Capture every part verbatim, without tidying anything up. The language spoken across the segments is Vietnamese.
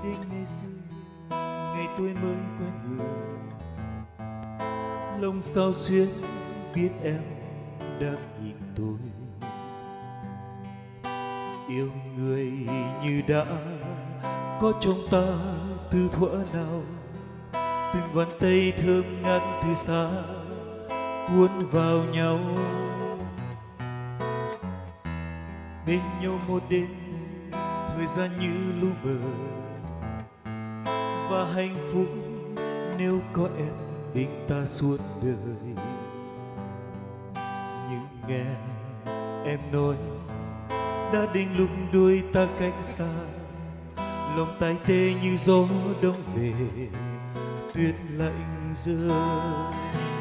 đến ngày xưa, ngày tôi mới quen người, lòng sao xuyến biết em đang nhìn tôi. Yêu người như đã có trong ta từ thuở nào, từng ngón tay thơm ngát từ xa cuốn vào nhau, bên nhau một đêm thời gian như lu mờ, và hạnh phúc nếu có em bên ta suốt đời. Nhưng nghe em nói đã đến lúc đôi ta cách xa, lòng tay tê như gió đông về, tuyết lạnh rơi.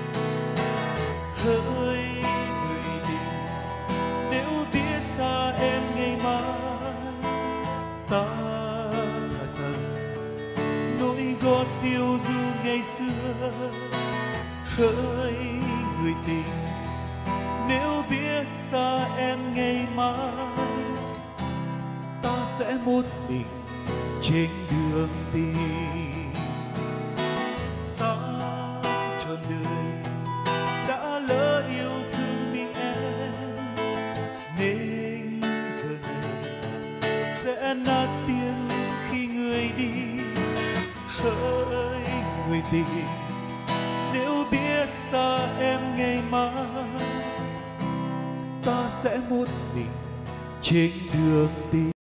Hỡi người tình, nếu biết xa em ngày mai, ta thà rằng nỗi gót phiêu du ngày xưa. Hỡi người tình, nếu biết xa em ngày mai, ta sẽ một mình trên đường tìm. Ta trọn đời đã lỡ yêu thương mình em, nên giờ này sẽ nát tiếng khi người đi. Hỡi người tình, nếu biết xa em ngày mai, ta sẽ một mình trên đường tìm.